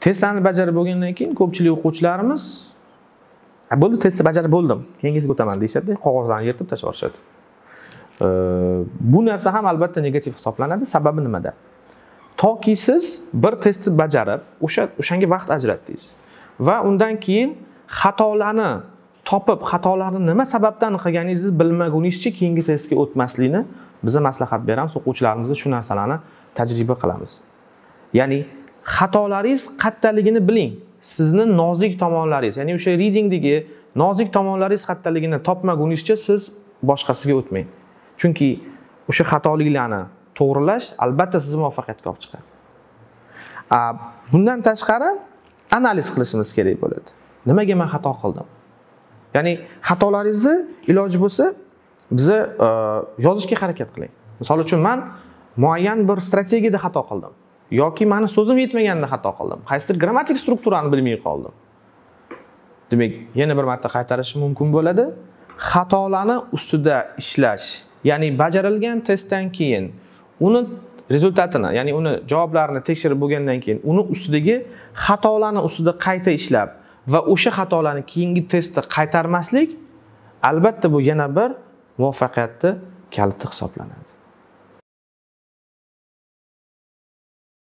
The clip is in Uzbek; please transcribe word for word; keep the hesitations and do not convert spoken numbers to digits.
Testlarni bajarib bo'lgandan keyin ko'pchilik o'quvchilarimiz bo'ldi, testni bajarib bo'ldim, keyingisiga o'taman deyishadi, qog'ozlarni yirtib tashlab yuborishadi. Bu narsa ham albatta negativ hisoblanadi. Sababi nimada? Toki siz bir testni bajarib, o'sha o'shanga vaqt ajratdingiz va undan keyin xatolarni topib, xatolarni nima sababdan qilganingizni bilmaguningizcha keyingi testga o'tmaslikni biz maslahat beramiz, o'quvchilarimizga shu narsalarni tajriba qilamiz. Ya'ni xatolaringiz qayerdaligini biling. Sizni nozik tomonlaringiz, ya'ni o'sha readingdagi nozik tomonlaringiz qayerdaligini topmaguningizcha siz boshqasiga o'tmang. Chunki o'sha xatoliklarni to'g'rilash albatta sizni muvaffaqiyatga olib chiqadi. Bundan tashqari analiz qilishimiz kerak bo'ladi. Nimaga men xato qildim? Ya'ni xatolaringizni iloji bo'lsa bizni yozishga harakat qiling. Misol uchun men muayyan bir strategiyada xato qildim yoki meni so'zim yetmaganida xato qildim. Qaysidir grammatik strukturani bilmay qoldim. Demak, yana bir marta qaytarishim mumkin bo'ladi. Xatolarni ustida ishlash, ya'ni bajarilgan testdan keyin uni rezultatini, ya'ni uni javoblarini tekshirib bo'lgandan keyin uni ustidagi xatolarni ustida qayta ishlab va o'sha xatolarni keyingi testda qaytarmaslik albatta bu yana bir muvaffaqiyatning kaliti hisoblanadi.